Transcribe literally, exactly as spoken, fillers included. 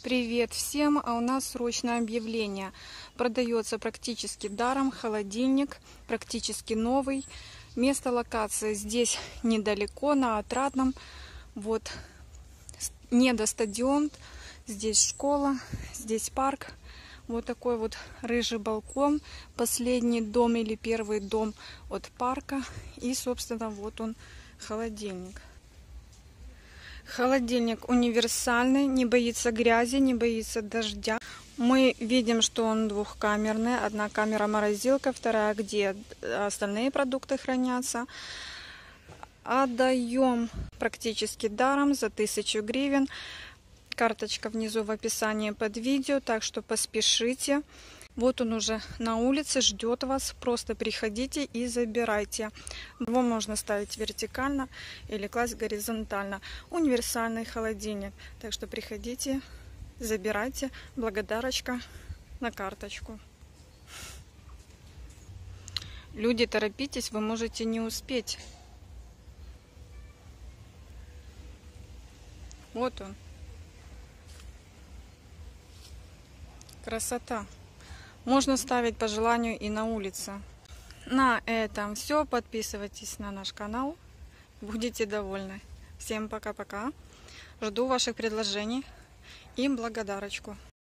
Привет всем! А у нас срочное объявление. Продается практически даром холодильник, практически новый. Место локации здесь недалеко, на Отрадном. Вот недостадион, здесь школа, здесь парк. Вот такой вот рыжий балкон, последний дом или первый дом от парка. И, собственно, вот он, холодильник. Холодильник универсальный, не боится грязи, не боится дождя. Мы видим, что он двухкамерный. Одна камера морозилка, вторая, где остальные продукты хранятся. Отдаем практически даром за тысячу гривен. Карточка внизу в описании под видео, так что поспешите. Вот он уже на улице, ждет вас. Просто приходите и забирайте. Его можно ставить вертикально или класть горизонтально. Универсальный холодильник. Так что приходите, забирайте. Благодарочка на карточку. Люди, торопитесь, вы можете не успеть. Вот он. Красота. Можно ставить по желанию и на улице. На этом все. Подписывайтесь на наш канал. Будете довольны. Всем пока-пока. Жду ваших предложений и благодарочку.